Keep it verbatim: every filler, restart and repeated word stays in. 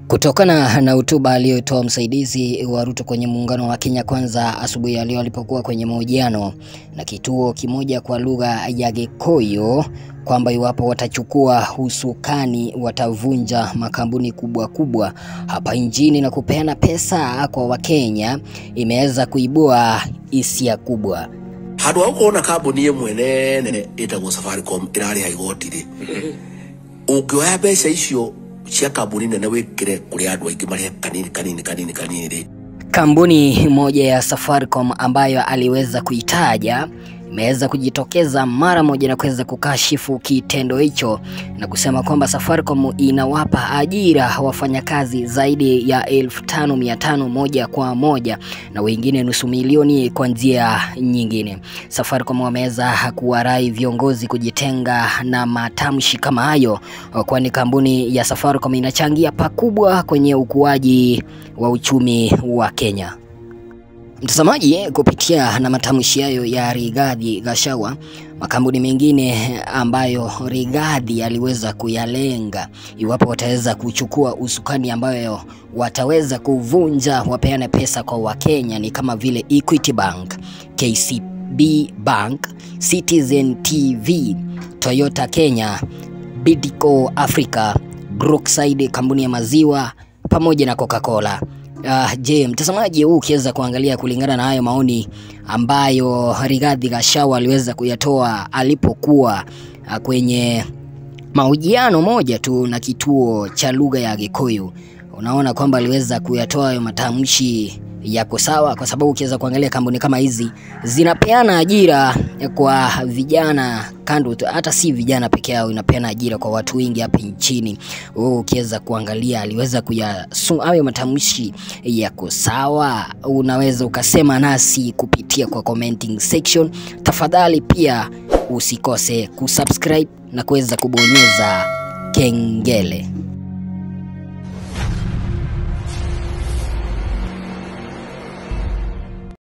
Kutokana na hotuba aliyotoa msaidizi wa Ruto kwenye muungano wa Kenya Kwanza asubuhi ya leo alipokuwa kwenye mahojiano na kituo kimoja kwa lugha ya Gikuyu kwamba iwapo watachukua usukani watavunja makampuni kubwa kubwa hapa nchini na kupeana pesa kwa Wakenya, imeweza kuibua hisia kubwa. Hadu ukoona kampuni imwe nene itagwo Safaricom irari haigotire. Ukioya pesa icio cia kampuni nene wikire kuri andu aingi mari kanini kanini kanini kanini. Kampuni moja ya Safaricom ambayo aliweza kuitaja imeweza kujitokeza mara moja na kuweza kukashifu kitendo hicho na kusema kwamba Safaricom inawapa ajira wafanyakazi zaidi ya elfu tano mia tano moja kwa moja na wengine nusu milioni kwa njia nyingine. Safaricom wameweza kuwarai viongozi kujitenga na matamshi kama hayo, kwani kampuni ya Safaricom inachangia pakubwa kwenye ukuaji wa uchumi wa Kenya. Mtazamaji, kupitia na matamshi hayo ya Rigathi Gachagua, makampuni mengine ambayo Rigathi aliweza kuyalenga iwapo wataweza kuchukua usukani ambayo wataweza kuvunja wapeane pesa kwa Wakenya ni kama vile Equity Bank, K C B Bank, Citizen T V, Toyota Kenya, Bidco Africa, Brookside kampuni ya maziwa pamoja na Coca-Cola. Uh, je, mtazamaji, huu ukiweza kuangalia kulingana na hayo maoni ambayo Rigathi Gachagua aliweza kuyatoa alipokuwa uh, kwenye mahojiano moja tu na kituo cha lugha ya Gikuyu, unaona kwamba aliweza kuyatoa hayo matamshi yako sawa, kwa sababu ukiweza kuangalia kampuni kama hizi zinapeana ajira kwa vijana, kando hata si vijana peke yao, inapeana ajira kwa watu wengi hapa nchini. Wewe ukiweza kuangalia aliweza kuyasu hayo matamshi yako sawa, unaweza ukasema nasi kupitia kwa commenting section. Tafadhali pia usikose kusubscribe na kuweza kubonyeza kengele.